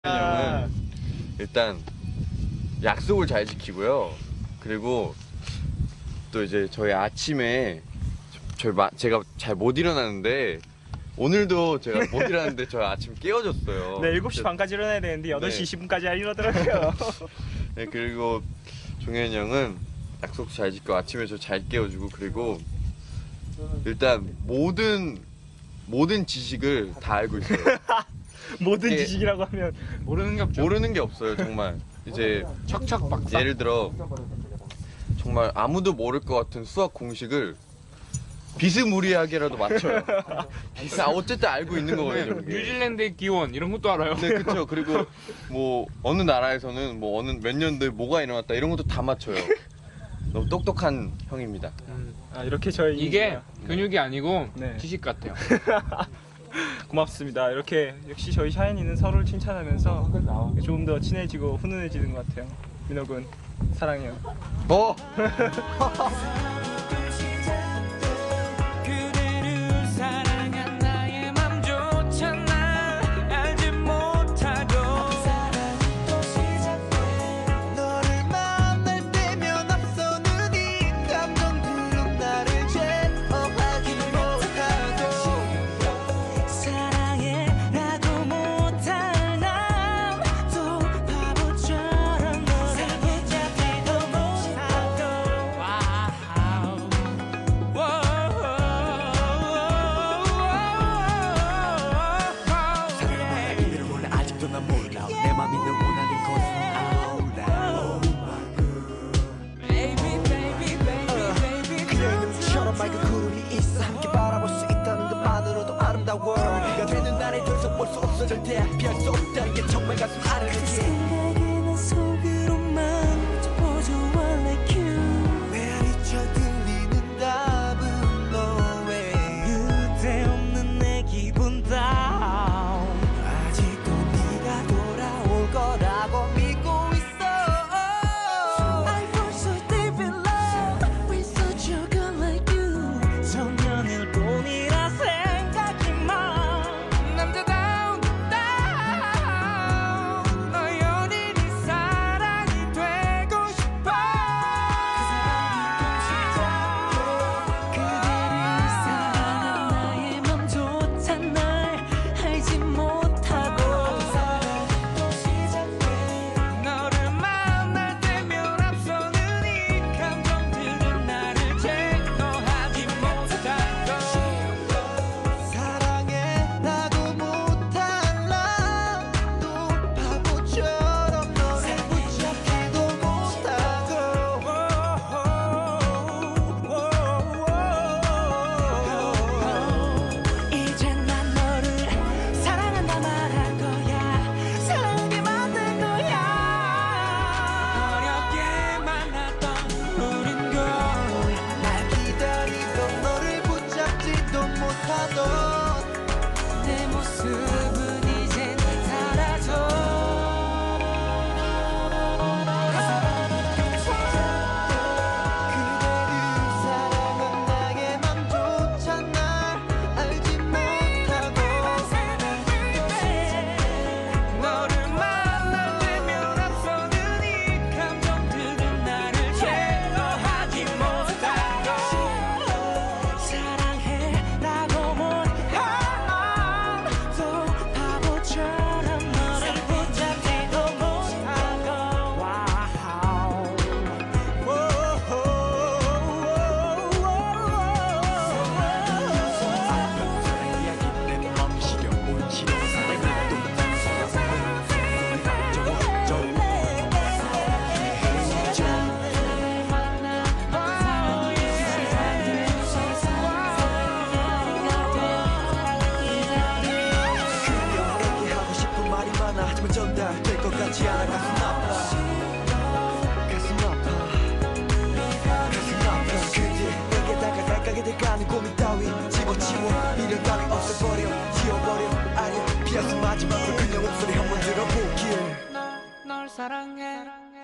형은 일단 약속을 잘 지키고요. 그리고 또 이제 저희 아침에 제가 잘 못 일어나는데 오늘도 제가 못 일어났는데 저 아침 깨워줬어요. 네, 7시 반까지 일어나야 되는데 8시 20분까지 이러더라고요. 네, 그리고 종현이 형은 약속 잘 지키고 아침에 저 잘 깨워주고, 그리고 일단 모든 지식을 다 알고 있어요. 모든 지식이라고 하면 모르는 게 없죠. 모르는 게 없어요, 정말. 이제 척척 박사. 예를 들어 정말 아무도 모를 것 같은 수학 공식을 비스무리하게라도 맞춰요. 어쨌든 알고 있는 거거든요. 그게. 뉴질랜드의 기원 이런 것도 알아요. 네, 그렇죠. 그리고 뭐 어느 나라에서는 뭐 어느 몇 년도에 뭐가 일어났다 이런 것도 다 맞춰요. 너무 똑똑한 형입니다. 이렇게 저희 이게 근육이 아니고 네. 지식 같아요. 고맙습니다. 이렇게 역시 저희 샤이니는 서로를 칭찬하면서 조금 더 친해지고 훈훈해지는 것 같아요. 민호군 사랑해요. 절대 피할 수 없다는 게 정말 가슴 아르는 생각에는 속으로만 보조와 like you 메아리쳐 들리는 답은 너의 그대 없는 내 기분 다운 아직도 네가 돌아올 거라고 믿고 있어 I fall so deep in love with such a girl like you 정면일 뿐이라 생각이만 남자다운 내 모습은 이젠 사라져 그대를 사랑한 나의 맘조차 날 알지 못하고 너를 만날 때면 앞서는 이 감정들은 나를 제어하지 못하고 사랑해라고 하지만 전달될 것 같지 않아 가슴 아파 가슴 아파 가슴 아파 그대에게 다가가게 돼가는 고민 따위 집어치워 미련 따위 없애버려 지워버려 아니야 피어서 마지막으로 그냥 목소리 한번 들어보길 널 사랑해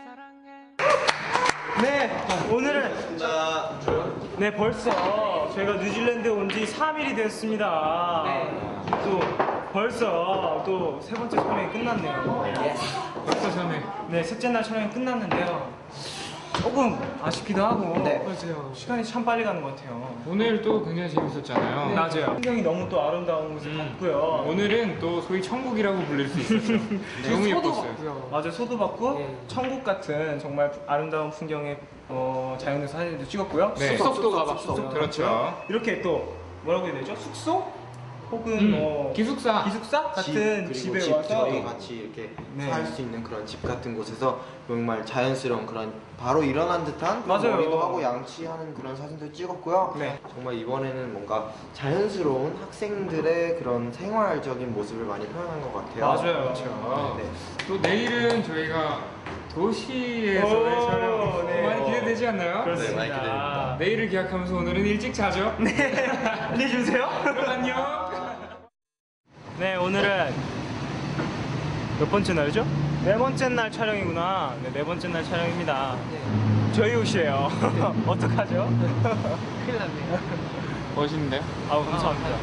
네, 오늘은 네 벌써 저희가 뉴질랜드에 온 지 3일이 됐습니다. 또 벌써 또 세 번째 촬영이 끝났네요. 벌써 전에. 네, 셋째 날 촬영이 끝났는데요. 조금 아쉽기도 하고. 네. 맞아요. 시간이 참 빨리 가는 것 같아요. 오늘 또 굉장히 재밌었잖아요. 네, 맞아요. 풍경이 너무 또 아름다운 곳을 봤고요. 오늘은 또 소위 천국이라고 불릴 수 있었죠. 너무 예뻤어요. 맞아요. 소도 봤고 천국 같은 정말 아름다운 풍경의 자연의 사진도 찍었고요. 네. 숲속도 가봤어. 그렇죠. 이렇게 또 뭐라고 해야 되죠? 숙소? 혹은 기숙사. 기숙사 같은 그리고 집에 집, 와서 저희 같이 이렇게 네. 살 수 있는 그런 집 같은 곳에서 정말 자연스러운 그런 바로 일어난 듯한 그런 맞아요. 머리도 하고 양치하는 그런 사진도 찍었고요. 네. 정말 이번에는 뭔가 자연스러운 학생들의 그런 생활적인 모습을 많이 표현한 것 같아요. 맞아요. 그렇죠. 네. 또 내일은 저희가 도시에서의 오, 촬영 네. 많이 기대되지 않나요? 그렇습니다. 많이 기대됩니다. 내일을 기약하면서 오늘은 일찍 자죠. 네. 알려주세요. 그럼 안녕. 네, 오늘은 몇 번째 날이죠? 네 번째 날 촬영이구나. 네, 네 번째 날 촬영입니다. 저희 옷이에요. 어떡하죠? 큰일 났네요. 멋있는데요? 아우, 감사합니다.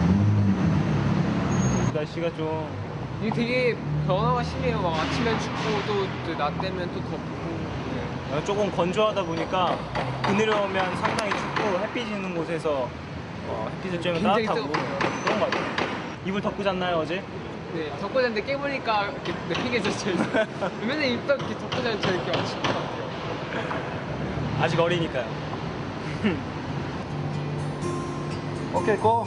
날씨가 좀 이게 되게 변화가 심해요. 막 아침엔 춥고 또 낮 되면 또 덥고. 조금 건조하다 보니까 그늘에 오면 상당히 춥고 햇빛이 있는 곳에서 햇빛을 쬐면 굉장히 따뜻하고 뜨겁고요. 그런 것 같아요. 이불 덮고 잤나요 어제? 네, 덮고 잤는데 깨보니까 이렇게 냅핑해졌죠. 맨날 입도 이렇게 덮고 자면 저 이렇게 아실 것 같아요. 아직 어리니까요. 오케이, 고!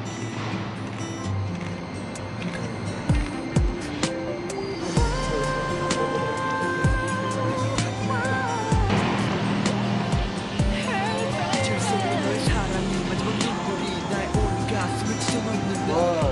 너의 사랑이 마지막 눈물이 나의 온 가슴을 찢어놓는다.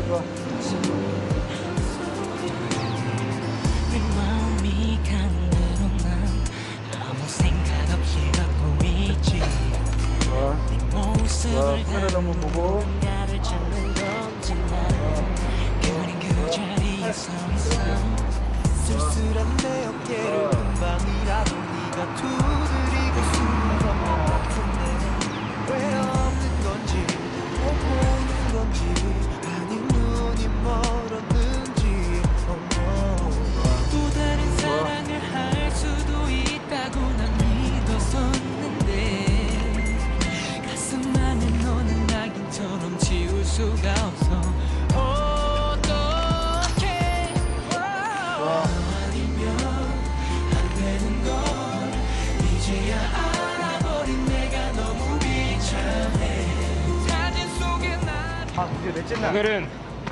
내 마음이 가는 대로 난 아무 생각 없이 걷고 있지 네 모습을 담은 뭔가를 찾는 건지 난 그린 그 자리에 서 있어 쓸쓸한 내 어깨를 금방이라도 네가 두드리고 숨은 것만 같은데 왜 없는 건지 못 보는 건지 아님 눈이 멀었는지 또 다른 사랑을 할 수도 있다고 난 믿었었는데 가슴 안에 너는 낙인처럼 지울 수가 없어 어떡해 아니면 안 되는 걸 이제야 알아버린 내가 너무 비참해 사진 속에 나 아, 드디어 넷째 날. 오늘은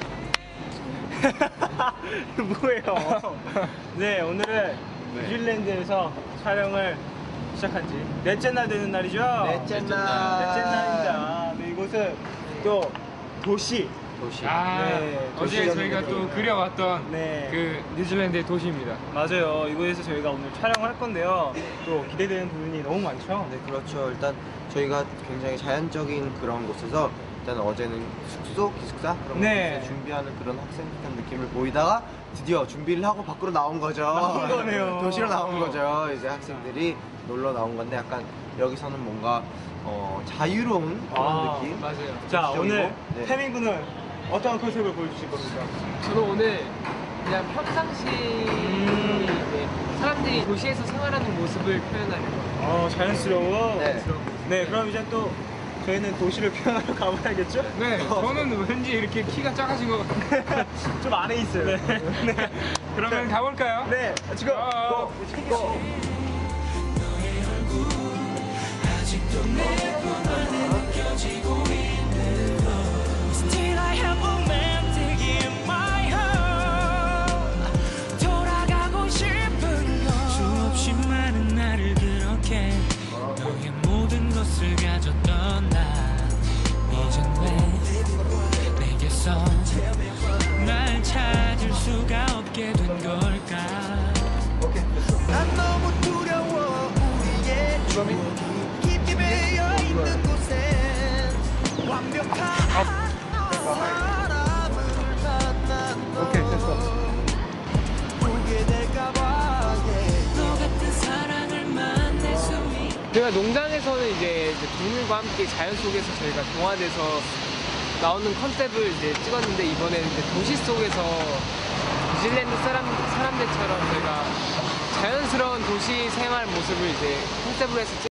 뭐예요? 네, 오늘은 뉴질랜드에서 촬영을 시작한 지 넷째 날 되는 날이죠? 넷째 날. 넷째 날입니다. 네, 이곳은 또 도시. 도시. 아, 네, 어제 도시적인 저희가 또 느낌. 그려왔던 네. 그 뉴질랜드의 도시입니다. 맞아요. 이곳에서 저희가 오늘 촬영을 할 건데요. 또 기대되는 부분이 너무 많죠? 네, 그렇죠. 일단 저희가 굉장히 자연적인 그런 곳에서 일단 어제는 숙소, 기숙사 그런 네. 곳에서 준비하는 그런 학생 듯한 느낌을 보이다가 드디어 준비를 하고 밖으로 나온 거죠. 나온 거네요. 도시로 나온 거죠. 이제 학생들이 놀러 나온 건데 약간 여기서는 뭔가 자유로운 그런 아, 느낌. 맞아요. 자, 도시적이고. 오늘 네. 태민 군은 어떤 컨셉을 보여주실 겁니까? 저는 오늘 그냥 평상시 네, 사람들이 도시에서 생활하는 모습을 표현하려고. 자연스러워. 네. 네, 그럼 이제 또 저희는 도시를 표현하러 가봐야겠죠? 네, 저는 왠지 이렇게 키가 작아진 것 같아요. 좀 안에 있어요. 네. 그러면 가볼까요? 네, 지금 고! 고! 아직도 내 품 안에 느껴지고 있는 너 Still I have romantic in my heart 돌아가고 싶은 건 수없이 많은 나를 그렇게 너의 모든 것을 가졌던 나 이젠 왜 내게서 날 찾을 수가 없게 된 걸까 난 너무 두려워 우리의 추억이 깊이 배어 있는 곳엔 완벽한 사람을 만난 너 보게 될까봐 너 같은 사랑을 만날 수 있 저희가 농장에서는 이제 동물과 함께 자연 속에서 저희가 동화돼서 나오는 컨셉을 이제 찍었는데 이번에는 이제 도시 속에서 뉴질랜드 사람들처럼 저희가 자연스러운 도시 생활 모습을 이제 컨셉으로 해서